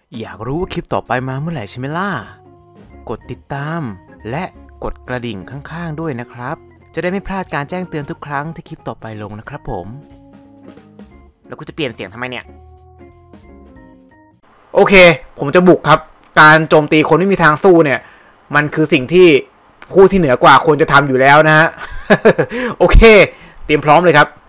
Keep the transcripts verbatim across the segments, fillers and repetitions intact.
อยากรู้ว่าคลิปต่อไปมาเมื่อไหร่ใช่ไหมล่ะกดติดตามและกดกระดิ่งข้างๆด้วยนะครับจะได้ไม่พลาดการแจ้งเตือนทุกครั้งที่คลิปต่อไปลงนะครับผมแล้วกูจะเปลี่ยนเสียงทำไมเนี่ยโอเคผมจะบุกครับการโจมตีคนไม่มีทางสู้เนี่ยมันคือสิ่งที่ผู้ที่เหนือกว่าควรจะทำอยู่แล้วนะฮะ โอเคเตรียมพร้อมเลยครับ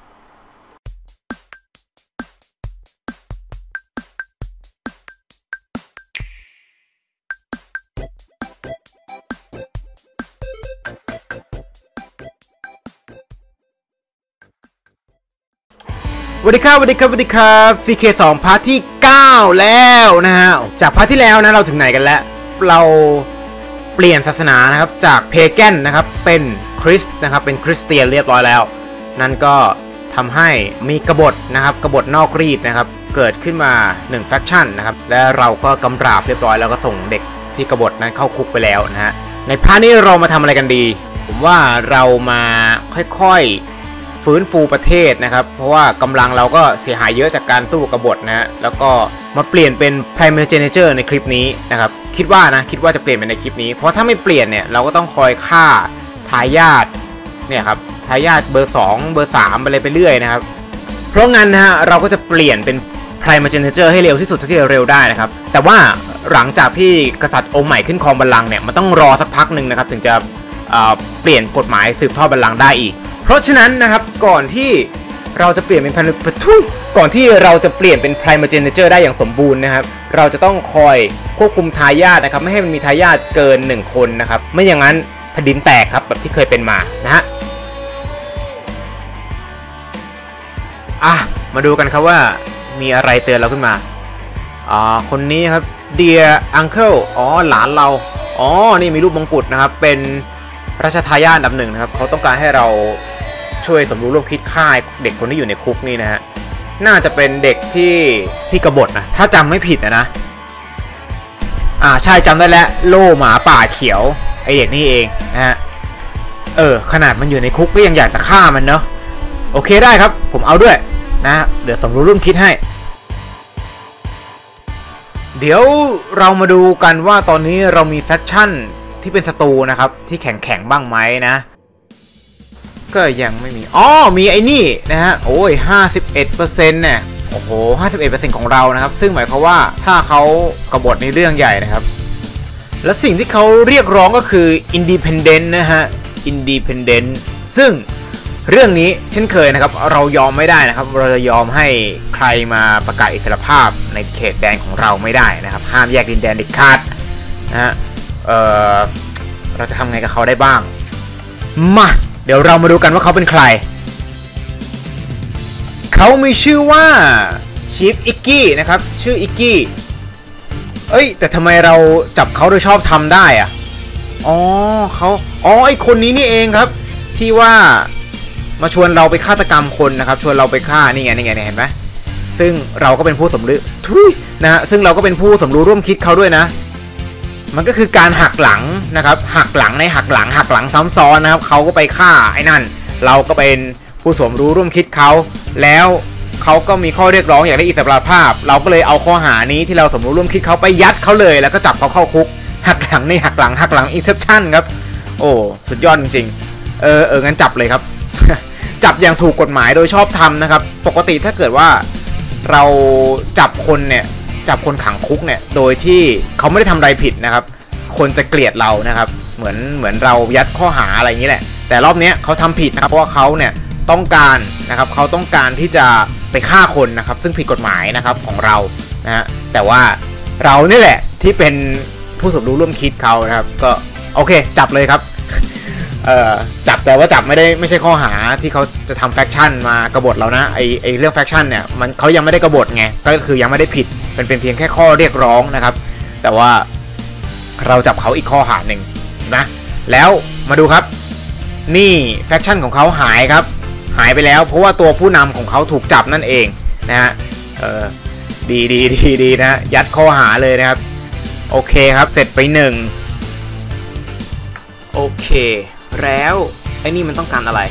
สวัสดีครับสวัสดีครับสวัสดีครับ ซี เค สอง พาร์ทที่เก้าแล้วนะฮะจากพาร์ทที่แล้วนะเราถึงไหนกันแล้วเราเปลี่ยนศาสนานะครับจากเพแกนนะครับเป็นคริสต์นะครับเป็นคริสเตียนเรียบร้อยแล้วนั่นก็ทำให้มีกบฏนะครับกบฏนอกรีดนะครับเกิดขึ้นมาหนึ่งแฟคชั่นนะครับและเราก็กำราบเรียบร้อยแล้วก็ส่งเด็กที่กบฏนั้นเข้าคุกไปแล้วนะฮะในพาร์ทนี้เรามาทำอะไรกันดีผมว่าเรามาค่อยๆฟื้นฟูประเทศนะครับเพราะว่ากำลังเราก็เสียหายเยอะจากการสู้กบฏนะฮะแล้วก็มาเปลี่ยนเป็น Primogeniture ในคลิปนี้นะครับคิดว่านะคิดว่าจะเปลี่ยนเป็นในคลิปนี้เพราะถ้าไม่เปลี่ยนเนี่ยเราก็ต้องคอยฆ่าทายาทเนี่ยครับทายาทเบอร์สองเบอร์สามไปเลยไปเรื่อยนะครับเพราะงั้นนะฮะเราก็จะเปลี่ยนเป็น Primogeniture ให้เร็วที่สุดที่จะเร็วได้นะครับแต่ว่าหลังจากที่กษัตริย์องค์ใหม่ขึ้นครองบัลลังก์เนี่ยมันต้องรอสักพักหนึ่งนะครับถึงจะเปลี่ยนกฎหมายสืบทอดบัลลังก์ได้อีกเพราะฉะนั้นนะครับก่อนที่เราจะเปลี่ยนเป็นทุยก่อนที่เราจะเปลี่ยนเป็น Primogeniture ได้อย่างสมบูรณ์นะครับเราจะต้องคอยควบคุมทายาทนะครับไม่ให้มันมีทายาทเกินหนึ่งคนนะครับไม่อย่างนั้นแผ่นดินแตกครับแบบที่เคยเป็นมานะฮะอ่ะมาดูกันครับว่ามีอะไรเตือนเราขึ้นมาอ่าคนนี้ครับ Dear Uncle อ๋อหลานเราอ๋อนี่มีรูปมงกุฎนะครับเป็นราชทายาทอันดับหนึ่งนะครับเขาต้องการให้เราช่วยสมรู้ร่วมคิดฆ่าเด็กคนที่อยู่ในคุกนี่นะฮะน่าจะเป็นเด็กที่ที่กบฏนะถ้าจำไม่ผิดนะนะอ่าใช่จำได้แล้วโล่หมาป่าเขียวไอเด็กนี่เองนะฮะเออขนาดมันอยู่ในคุกก็ยังอยากจะฆ่ามันเนาะโอเคได้ครับผมเอาด้วยนะเดี๋ยวสมรู้ร่วมคิดให้เดี๋ยวเรามาดูกันว่าตอนนี้เรามีแฟคชั่นที่เป็นศัตรูนะครับที่แข็งแข็งบ้างไหมนะก็ยังไม่มีอ๋อมีไอ้นี่นะฮะโอ้ย ห้าสิบเอ็ดเปอร์เซ็นต์ เนี่ยโอ้โห ห้าสิบเอ็ดเปอร์เซ็นต์ ของเรานะครับซึ่งหมายความว่าถ้าเขากบฏในเรื่องใหญ่นะครับและสิ่งที่เขาเรียกร้องก็คือ Independent นะฮะ Independent ซึ่งเรื่องนี้เช่นเคยนะครับเรายอมไม่ได้นะครับเราจะยอมให้ใครมาประกาศอิสรภาพในเขตแดนของเราไม่ได้นะครับห้ามแยกดินแดนเด็ดขาดนะฮะเออเราจะทำไงกับเขาได้บ้างมาเดี๋ยวเรามาดูกันว่าเขาเป็นใครเขามีชื่อว่าชีฟอิกกี้นะครับชื่ออิกกี้เอ้ยแต่ทำไมเราจับเขาโดยชอบทำได้อะอ๋อเขาอ๋อไอคนนี้นี่เองครับที่ว่ามาชวนเราไปฆาตกรรมคนนะครับชวนเราไปฆ่านี่ไงนี่ไงเห็นไหมซึ่งเราก็เป็นผู้สมรู้ทุยนะฮะซึ่งเราก็เป็นผู้สมรู้ร่วมคิดเขาด้วยนะมันก็คือการหักหลังนะครับหักหลังในหักหลังหักหลังซ้ำซ้อนนะครับเขาก็ไปฆ่าไอ้นั่นเราก็เป็นผู้สมรู้ร่วมคิดเขาแล้วเขาก็มีข้อเรียกร้องอยากได้อิสรภาพเราก็เลยเอาข้อหานี้ที่เราสมรู้ร่วมคิดเขาไปยัดเขาเลยแล้วก็จับเขาเข้าคุกหักหลังในหักหลังหักหลัง Inception ครับโอ้สุดยอดจริงๆเออเอองั้นจับเลยครับ จับอย่างถูกกฎหมายโดยชอบธรรมนะครับปกติถ้าเกิดว่าเราจับคนเนี่ยจับคนขังคุกเนี่ยโดยที่เขาไม่ได้ทำอะไรผิดนะครับคนจะเกลียดเรานะครับเหมือนเหมือนเรายัดข้อหาอะไรอย่างนี้แหละแต่รอบนี้เขาทำผิดนะครับเพราะว่าเขาเนี่ยต้องการนะครับเขาต้องการที่จะไปฆ่าคนนะครับซึ่งผิดกฎหมายนะครับของเรานะฮะแต่ว่าเรานี่แหละที่เป็นผู้สมรู้ร่วมคิดเขานะครับก็โอเคจับเลยครับเอ่อจับแต่ว่าจับไม่ได้ไม่ใช่ข้อหาที่เขาจะทำแฟคชั่นมากบฏเรานะไอไอเรื่องแฟคชั่นเนี่ยมันเขายังไม่ได้กบฏไงก็คือยังไม่ได้ผิดเป็นเป็นเพียงแค่ข้อเรียกร้องนะครับแต่ว่าเราจับเขาอีกข้อหาหนึ่งนะแล้วมาดูครับนี่แฟคชั่นของเขาหายครับหายไปแล้วเพราะว่าตัวผู้นำของเขาถูกจับนั่นเองนะฮะเออดีดีดีดีนะยัดข้อหาเลยนะครับโอเคครับเสร็จไปหนึ่งโอเคแล้วไอ้นี่มันต้องการอะไร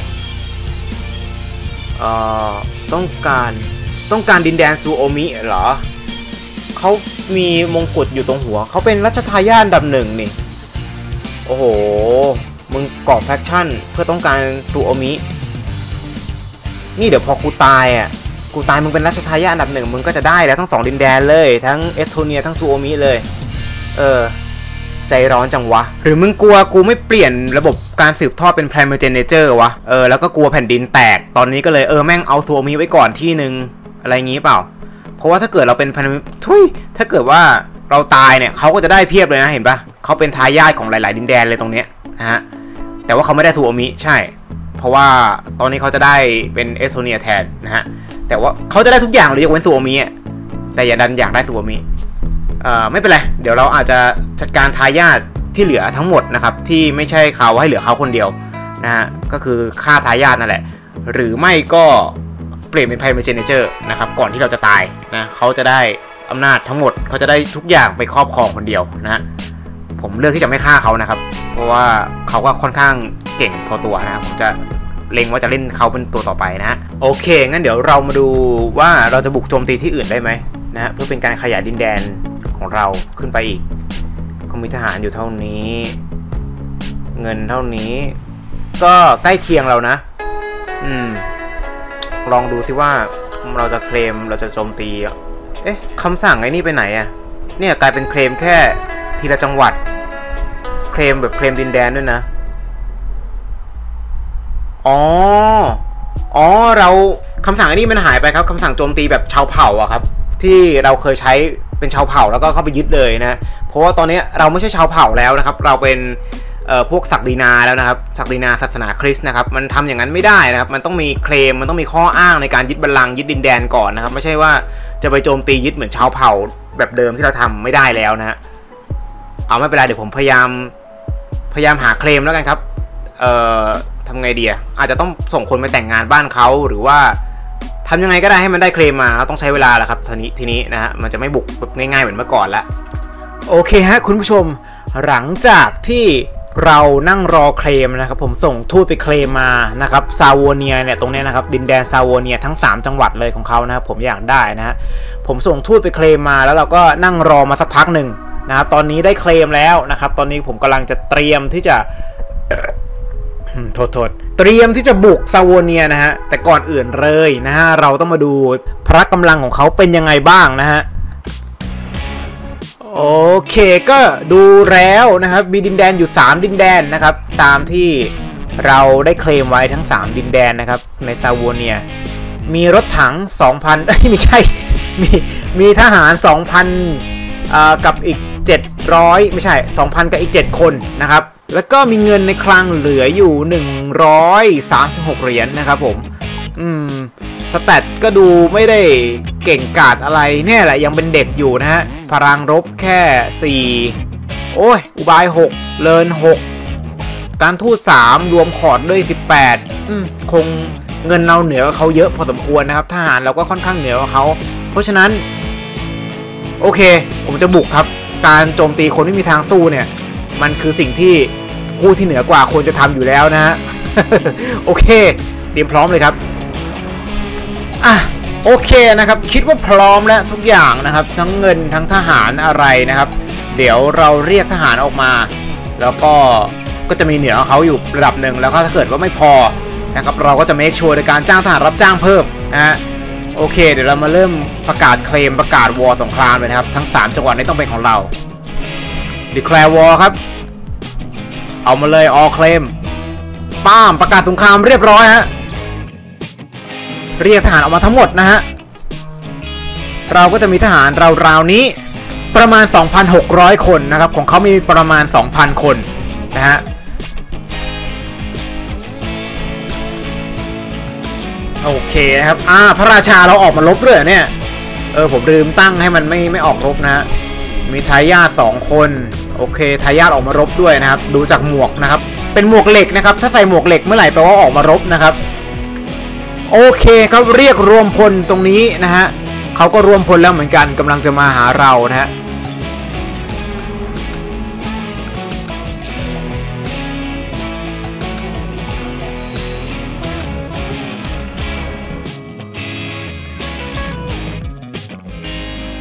เอ่อต้องการต้องการดินแดนซูโอมิเหรอเขามีมงกุฎอยู่ตรงหัวเขาเป็นรัชทายาทอันดับหนึ่งนี่โอ้โหมึงก่อแฟคชั่นเพื่อต้องการซูโอมินี่เดี๋ยวพอกูตายอ่ะกูตายมึงเป็นรัชทายาทอันดับหนึ่งมึงก็จะได้แล้วทั้งสองดินแดนเลยทั้งเอสโทเนียทั้งซูโอมิเลยเออใจร้อนจังวะหรือมึงกลัวกูไม่เปลี่ยนระบบการสืบทอดเป็น Primogeniture วะเออแล้วก็กลัวแผ่นดินแตกตอนนี้ก็เลยเออแม่งเอาซูโอมิไว้ก่อนที่นึงอะไรงี้เปล่าเพราะว่าถ้าเกิดเราเป็นพันทุยถ้าเกิดว่าเราตายเนี่ยเขาก็จะได้เพียบเลยนะเห็นปะเขาเป็นทายาทของหลายๆดินแดนเลยตรงเนี้ยนะฮะแต่ว่าเขาไม่ได้ซูโอมิใช่เพราะว่าตอนนี้เขาจะได้เป็นเอสโทเนียแทนนะฮะแต่ว่าเขาจะได้ทุกอย่างเลยยกเว้นซูโอมิแต่อย่าดันอยากได้ซูโอมิเอ่อไม่เป็นไรเดี๋ยวเราอาจจะจัดการทายาทที่เหลือทั้งหมดนะครับที่ไม่ใช่เขาให้เหลือเขาคนเดียวนะฮะก็คือฆ่าทายาทนั่นแหละหรือไม่ก็เปลี่ยนเป็น Primogeniture นะครับก่อนที่เราจะตายนะเขาจะได้อำนาจทั้งหมดเขาจะได้ทุกอย่างไปครอบครองคนเดียวนะฮะผมเลือกที่จะไม่ฆ่าเขานะครับเพราะว่าเขาก็ค่อนข้างเก่งพอตัวนะครับผมจะเล็งว่าจะเล่นเขาเป็นตัวต่อไปนะโอเคงั้นเดี๋ยวเรามาดูว่าเราจะบุกโจมตีที่อื่นได้ไหมนะฮะเพื่อเป็นการขยายดินแดนของเราขึ้นไปอีกก็มีทหารอยู่เท่านี้เงินเท่านี้ก็ใกล้เคียงเรานะอืมลองดูสิว่าเราจะเคลมเราจะโจมตีเอ๊ะคำสั่งไอ้นี่ไปไหนอะเนี่ยกลายเป็นเคลมแค่ทีละจังหวัดเคลมแบบเคลมดินแดนด้วยนะอ๋ออ๋อเราคำสั่งไอ้นี่มันหายไปครับคำสั่งโจมตีแบบชาวเผ่าอะครับที่เราเคยใช้เป็นชาวเผ่าแล้วก็เข้าไปยึดเลยนะเพราะว่าตอนนี้เราไม่ใช่ชาวเผ่าแล้วนะครับเราเป็นเอ่อพวกศักดินาแล้วนะครับศักดินาศาสนาคริสต์นะครับมันทำอย่างนั้นไม่ได้นะครับมันต้องมีเคลมมันต้องมีข้ออ้างในการยึดบัลลังก์ยึดดินแดนก่อนนะครับไม่ใช่ว่าจะไปโจมตียึดเหมือนชาวเผ่าแบบเดิมที่เราทำไม่ได้แล้วนะฮะเอาไม่เป็นไรเดี๋ยวผมพยายามพยายามหาเคลมแล้วกันครับเอ่อทำไงดีอะอาจจะต้องส่งคนไปแต่งงานบ้านเขาหรือว่าทำยังไงก็ได้ให้มันได้เคลมมาต้องใช้เวลาแหละครับทีนี้ทีนี้นะฮะมันจะไม่บุกแบบง่ายๆเหมือนเมื่อก่อนละโอเคฮะคุณผู้ชมหลังจากที่เรานั่งรอเคลมนะครับผมส่งทูตไปเคลมมานะครับซาโวเนียเนี่ยตรงนี้นะครับดินแดนซาโวเนียทั้งสามจังหวัดเลยของเขานะครับผมอยากได้นะฮะผมส่งทูตไปเคลมมาแล้วเราก็นั่งรอมาสักพักหนึ่งนะครับตอนนี้ได้เคลมแล้วนะครับตอนนี้ผมกำลังจะเตรียมที่จะโทษโทษเตรียมที่จะบุกซาโวเนียนะฮะแต่ก่อนอื่นเลยนะฮะเราต้องมาดูพละกำลังของเขาเป็นยังไงบ้างนะฮะโอเคก็ดูแล้วนะครับมีดินแดนอยู่สามดินแดนนะครับตามที่เราได้เคลมไว้ทั้งสามดินแดนนะครับในซาโวเนียมีรถถัง สองพัน เอ้ยไม่ใช่มีมีทหาร สองพัน อ่ากับอีกเจ็ดร้อยไม่ใช่ สองพัน กับอีกเจ็ดคนนะครับแล้วก็มีเงินในคลังเหลืออยู่หนึ่งร้อยสามสิบหกเหรียญ นะครับผมอืมสแตทก็ดูไม่ได้เก่งกาจอะไรเนี่ยแหละยังเป็นเด็กอยู่นะฮะพลังรบแค่สี่โอ้ยอุบายหกเลินหกการทูตสามรวมคอร์ดด้วยสิบแปดอืมคงเงินเราเหนือกว่าเขาเยอะพอสมควรนะครับทหารเราก็ค่อนข้างเหนือกว่าเขาเพราะฉะนั้นโอเคผมจะบุกครับการโจมตีคนที่มีทางสู้เนี่ยมันคือสิ่งที่ผู้ที่เหนือกว่าควรจะทำอยู่แล้วนะฮะ โอเคเตรียมพร้อมเลยครับอ่ะโอเคนะครับคิดว่าพร้อมแล้วทุกอย่างนะครับทั้งเงินทั้งทหารอะไรนะครับเดี๋ยวเราเรียกทหารออกมาแล้วก็ก็จะมีเหนือเขาอยู่ระดับหนึ่งแล้วก็ถ้าเกิดว่าไม่พอนะครับเราก็จะเมคชัวร์โดยการจ้างทหารรับจ้างเพิ่มนะฮะโอเคเดี๋ยวเรามาเริ่มประกาศเคลมประกาศวอร์สงครามเลยนะครับทั้งสามจังหวัดนี้ต้องเป็นของเรา Declare War ครับเอามาเลย All Claim ป้ามประกาศสงครามเรียบร้อยฮะเรียกทหารออกมาทั้งหมดนะฮะเราก็จะมีทหารราวๆนี้ประมาณ สองพันหกร้อย คนนะครับของเขามีประมาณ สองพัน คนนะฮะโอเคนะครับอ่าพระราชาเราออกมาลบด้วยเนี่ยเออผมลืมตั้งให้มันไม่ไม่ออกรบนะฮะมีทายาทสองคนโอเคทายาทออกมารบด้วยนะครับดูจากหมวกนะครับเป็นหมวกเหล็กนะครับถ้าใส่หมวกเหล็กเมื่อไหร่แปลว่าออกมารบนะครับโอเคครับเรียกรวมพลตรงนี้นะฮะเขาก็รวมพลแล้วเหมือนกันกำลังจะมาหาเรานะฮะ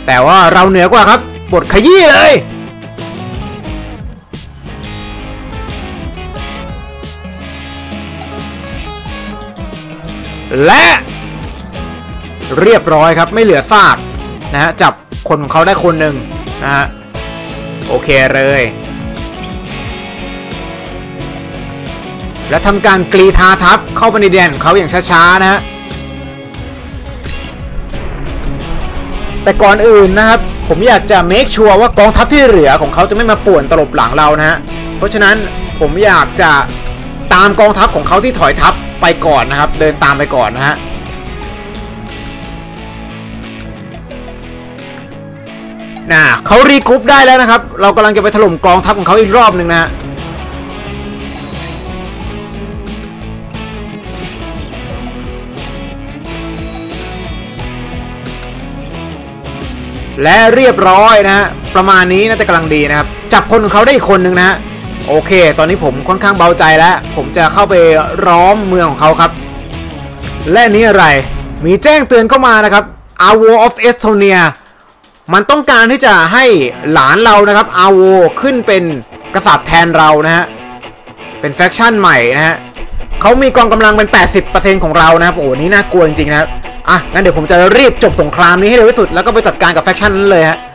แต่ว่าเราเหนือกว่าครับบทขยี้เลยและเรียบร้อยครับไม่เหลือซากนะฮะจับคนของเขาได้คนหนึ่งนะฮะโอเคเลยและทำการกรีธาทัพเข้าไปในแดนของเขาอย่างช้าๆนะฮะแต่ก่อนอื่นนะครับผมอยากจะเมคชัวร์ว่ากองทัพที่เหลือของเขาจะไม่มาป่วนตลบหลังเรานะฮะเพราะฉะนั้นผมอยากจะตามกองทัพของเขาที่ถอยทัพไปก่อนนะครับเดินตามไปก่อนนะฮะน่ะเขารีกรุ๊ปได้แล้วนะครับเรากำลังจะไปถล่มกองทัพของเขาอีกรอบหนึ่งนะฮะและเรียบร้อยนะฮะประมาณนี้น่าจะกำลังดีนะครับจับคนของเขาได้อีกคนหนึ่งนะฮะโอเคตอนนี้ผมค่อนข้างเบาใจแล้วผมจะเข้าไปล้อมเมืองของเขาครับและนี้อะไรมีแจ้งเตือนเข้ามานะครับ Arvo of Estonia มันต้องการที่จะให้หลานเรานะครับ Arvo ขึ้นเป็นกษัตริย์แทนเรานะฮะเป็นแฟคชั่นใหม่นะฮะเขามีกองกำลังเป็น แปดสิบเปอร์เซ็นต์ ของเรานะครับโอ้นี่น่ากลัวจริงๆนะครับอ่ะงั้นเดี๋ยวผมจะรีบจบสงครามนี้ให้เร็วที่สุดแล้วก็ไปจัดการกับแฟคชั่นนั้นเลยฮะ